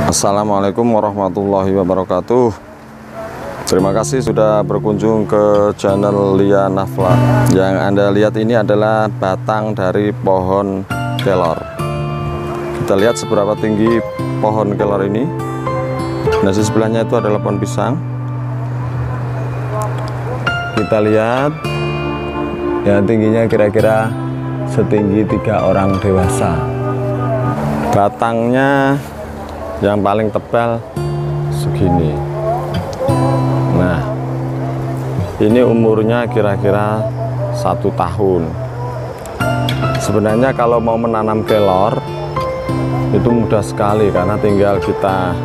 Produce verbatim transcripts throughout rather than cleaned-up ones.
Assalamualaikum warahmatullahi wabarakatuh. Terima kasih sudah berkunjung ke channel Lia Nafla. Yang Anda lihat ini adalah batang dari pohon kelor. Kita lihat seberapa tinggi pohon kelor ini. Nah, di sebelahnya itu adalah pohon pisang. Kita lihat ya, tingginya kira-kira setinggi tiga orang dewasa. Batangnya yang paling tebal segini. Nah, ini umurnya kira-kira satu tahun. Sebenarnya kalau mau menanam kelor itu mudah sekali, karena tinggal kita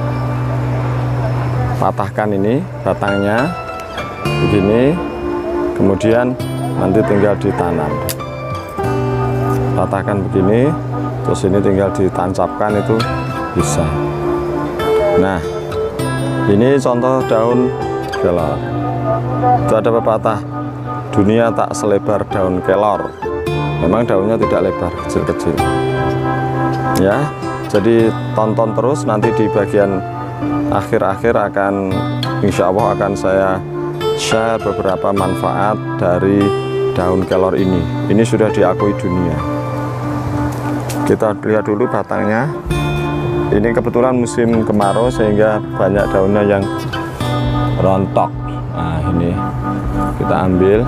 patahkan ini batangnya begini, kemudian nanti tinggal ditanam. Patahkan begini, terus ini tinggal ditancapkan, itu bisa. Nah, ini contoh daun kelor. Itu ada pepatah, dunia tak selebar daun kelor. Memang daunnya tidak lebar, kecil-kecil. Ya, jadi tonton terus, nanti di bagian akhir-akhir akan, insya Allah akan saya share beberapa manfaat dari daun kelor ini. Ini sudah diakui dunia. Kita lihat dulu batangnya. Ini kebetulan musim kemarau sehingga banyak daunnya yang rontok. Nah, ini kita ambil.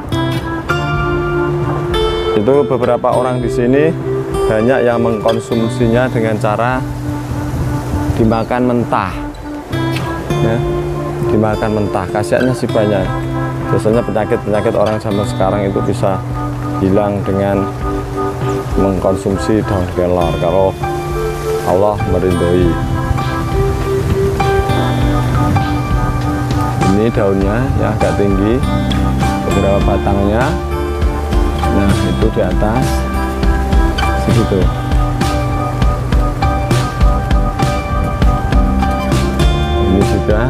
Itu beberapa orang di sini banyak yang mengkonsumsinya dengan cara dimakan mentah. Ya, dimakan mentah. Kasihannya sih banyak. Biasanya penyakit-penyakit orang zaman sekarang itu bisa hilang dengan mengkonsumsi daun kelor kalau Allah merindui. Ini daunnya ya agak tinggi, beberapa batangnya. Nah, itu di atas segitu. Ini juga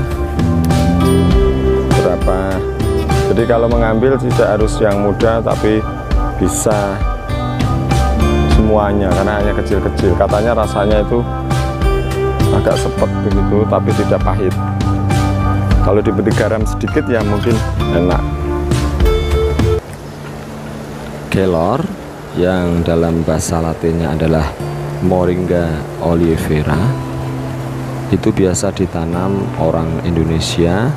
berapa. Jadi kalau mengambil tidak harus yang muda, tapi bisa semuanya, karena hanya kecil-kecil. Katanya rasanya itu agak sepet begitu, tapi tidak pahit. Kalau diberi garam sedikit ya mungkin enak. Kelor yang dalam bahasa Latinnya adalah Moringa oleifera itu biasa ditanam orang Indonesia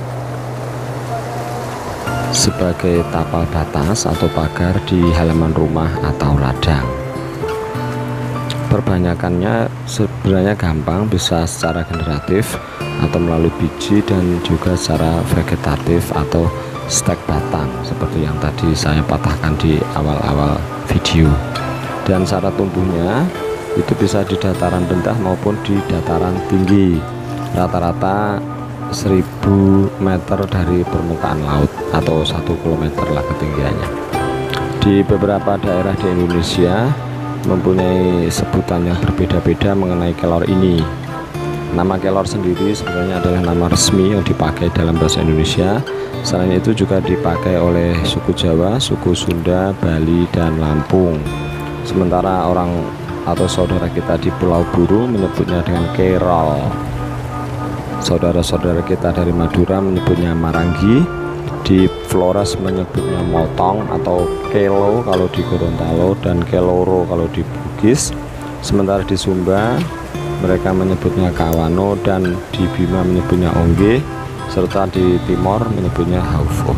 sebagai tapal batas atau pagar di halaman rumah atau ladang. Perbanyakannya sebenarnya gampang, bisa secara generatif atau melalui biji, dan juga secara vegetatif atau stek batang seperti yang tadi saya patahkan di awal-awal video. Dan cara tumbuhnya itu bisa di dataran rendah maupun di dataran tinggi, rata-rata seribu meter dari permukaan laut atau satu kilometer lah ketinggiannya. Di beberapa daerah di Indonesia mempunyai sebutan yang berbeda-beda mengenai kelor ini. Nama kelor sendiri sebenarnya adalah nama resmi yang dipakai dalam bahasa Indonesia. Selain itu juga dipakai oleh suku Jawa, suku Sunda, Bali, dan Lampung. Sementara orang atau saudara kita di Pulau Buru menyebutnya dengan kerol. Saudara-saudara kita dari Madura menyebutnya marangi. Di Flores menyebutnya motong atau kelo kalau di Gorontalo, dan keloro kalau di Bugis. Sementara di Sumba mereka menyebutnya kawano, dan di Bima menyebutnya ongge, serta di Timor menyebutnya haufo.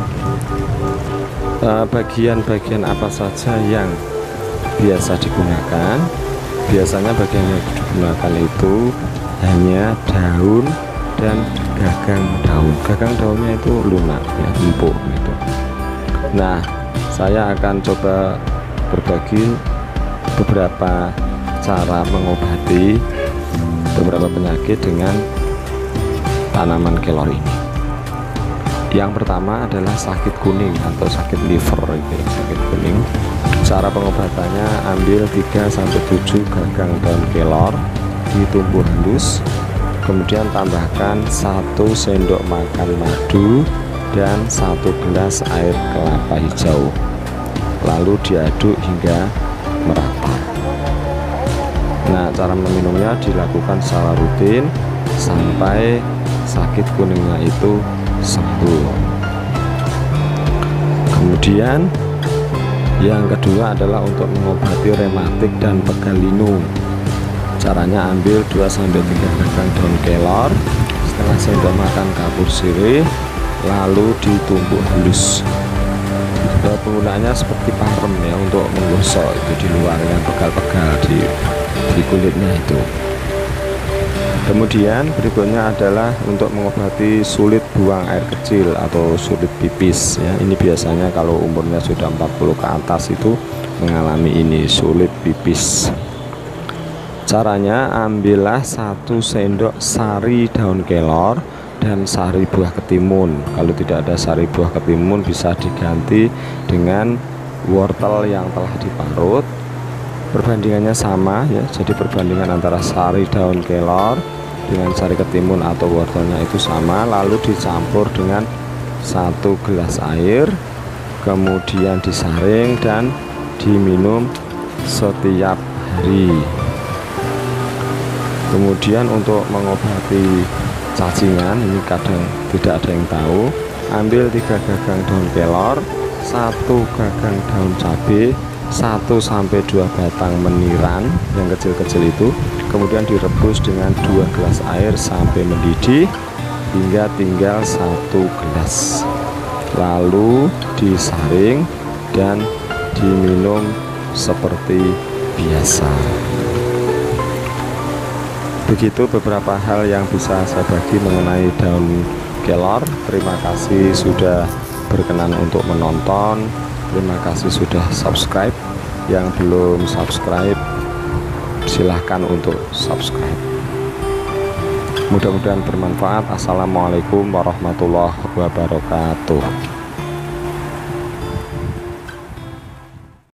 Bagian-bagian apa saja yang biasa digunakan? Biasanya bagian yang digunakan itu hanya daun dan gagang daun. Gagang daunnya itu lunak ya, empuk gitu. Nah, saya akan coba berbagi beberapa cara mengobati beberapa penyakit dengan tanaman kelor ini. Yang pertama adalah sakit kuning atau sakit liver, itu sakit kuning. Cara pengobatannya, ambil tiga sampai tujuh gagang daun kelor, ditumbuk halus, kemudian tambahkan satu sendok makan madu dan satu gelas air kelapa hijau, lalu diaduk hingga merata. Nah, cara meminumnya dilakukan secara rutin sampai sakit kuningnya itu sembuh. Kemudian yang kedua adalah untuk mengobati rematik dan pegal linu. Caranya ambil dua sampai tiga gagang daun kelor, setengah sendok makan kapur sirih, lalu ditumbuk halus. Penggunaannya seperti parem ya, untuk menggosok itu di luar yang pegal-pegal di, di kulitnya itu. Kemudian berikutnya adalah untuk mengobati sulit buang air kecil atau sulit pipis ya. Ini biasanya kalau umurnya sudah empat puluh ke atas itu mengalami ini, sulit pipis. Caranya ambillah satu sendok sari daun kelor dan sari buah ketimun. Kalau tidak ada sari buah ketimun bisa diganti dengan wortel yang telah diparut. Perbandingannya sama ya, jadi perbandingan antara sari daun kelor dengan sari ketimun atau wortelnya itu sama, lalu dicampur dengan satu gelas air, kemudian disaring dan diminum setiap hari. Kemudian untuk mengobati cacingan, ini kadang tidak ada yang tahu, ambil tiga gagang daun kelor, satu gagang daun cabai, satu sampai dua batang meniran yang kecil-kecil itu, kemudian direbus dengan dua gelas air sampai mendidih hingga tinggal satu gelas, lalu disaring dan diminum seperti biasa. Begitu beberapa hal yang bisa saya bagi mengenai daun kelor. Terima kasih sudah berkenan untuk menonton. Terima kasih sudah subscribe. Yang belum subscribe silahkan untuk subscribe. Mudah-mudahan bermanfaat. Assalamualaikum warahmatullahi wabarakatuh.